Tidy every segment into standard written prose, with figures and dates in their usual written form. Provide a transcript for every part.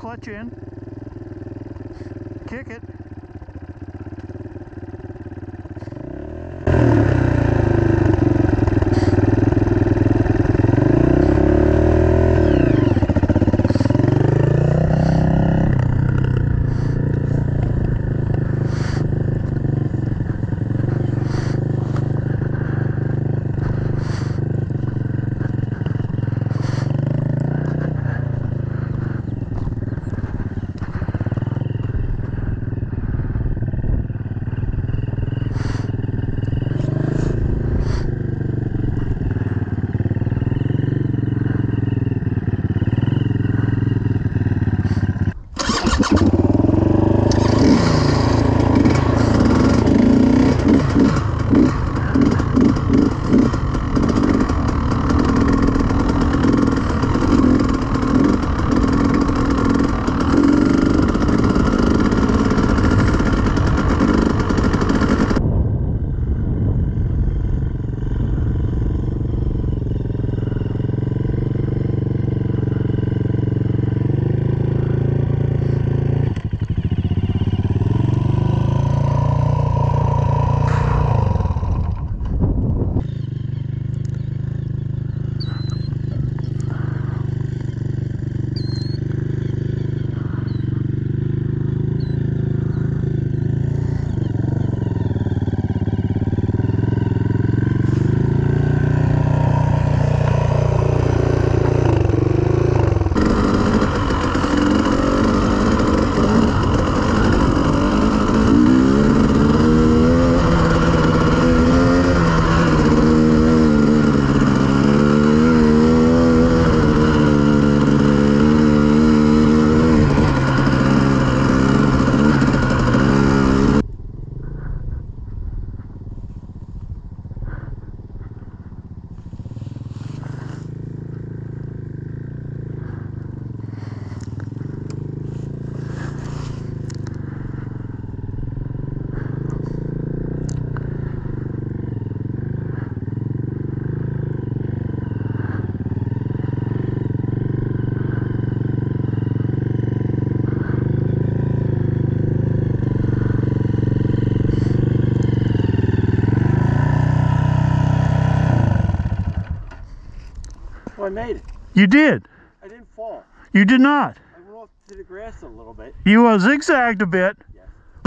clutch in, kick it. Oh, I made it. You did. I didn't fall. You did not. I went off to the grass a little bit. You zigzagged a bit. Yes.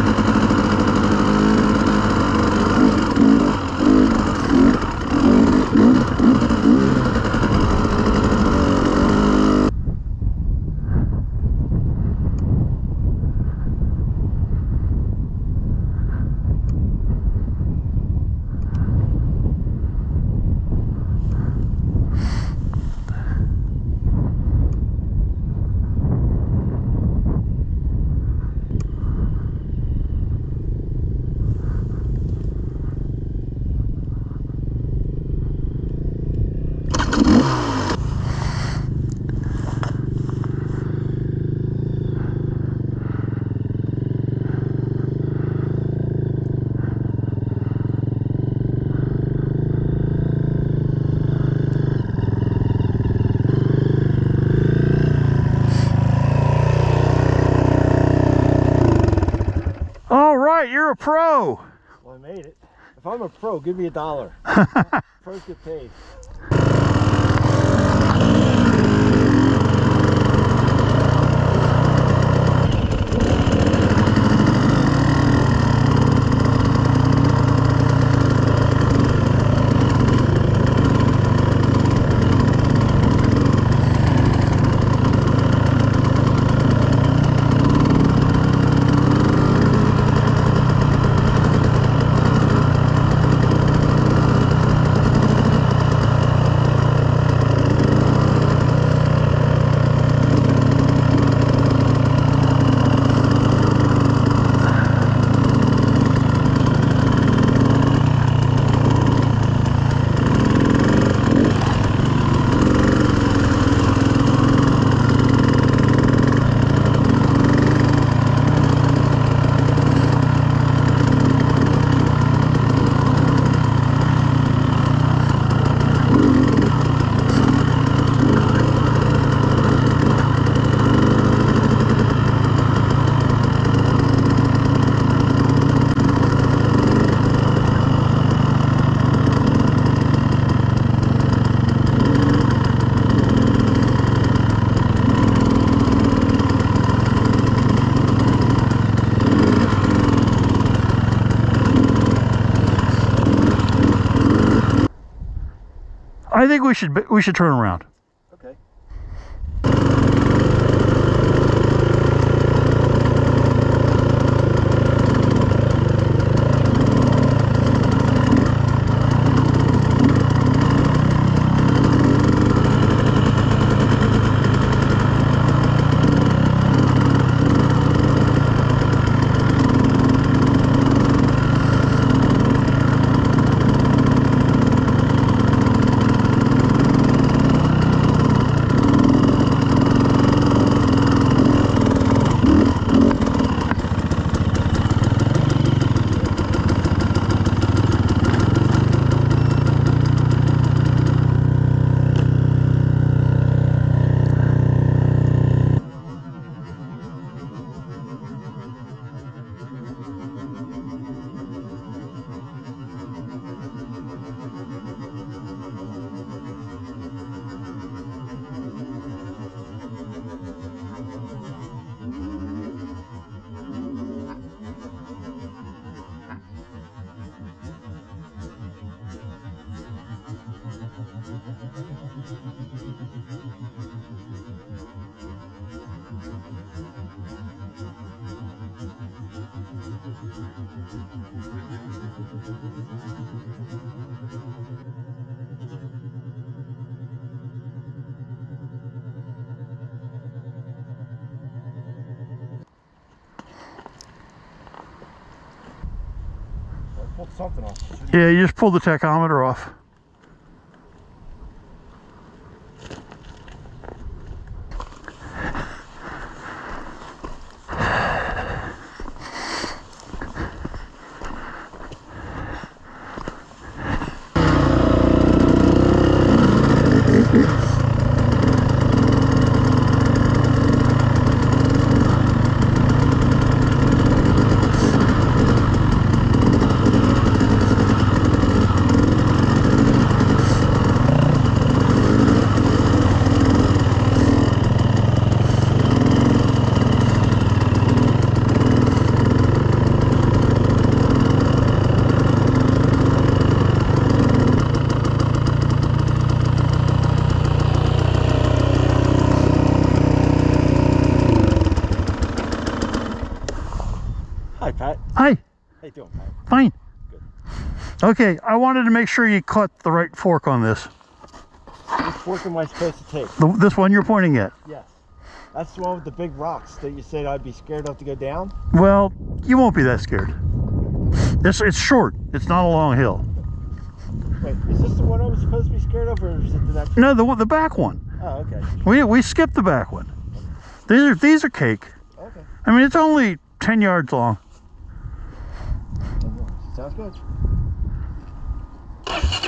All right, you're a pro. Well, I made it. If I'm a pro, give me $1. Pros get paid. I think we should turn around. Okay. Pulled something off. Yeah, you just pulled the tachometer off. Hi, Pat. Hi. How you doing, Pat? Fine. Good. Okay, I wanted to make sure you caught the right fork on this. Which fork am I supposed to take? This one you're pointing at. Yes. That's the one with the big rocks that you said I'd be scared of to go down? Well, you won't be that scared. It's short. It's not a long hill. Wait, is this the one I was supposed to be scared of, or is it the next one? No, the back one. Oh, okay. We skipped the back one. These are cake. Okay. I mean, it's only 10 yards long. Sounds good.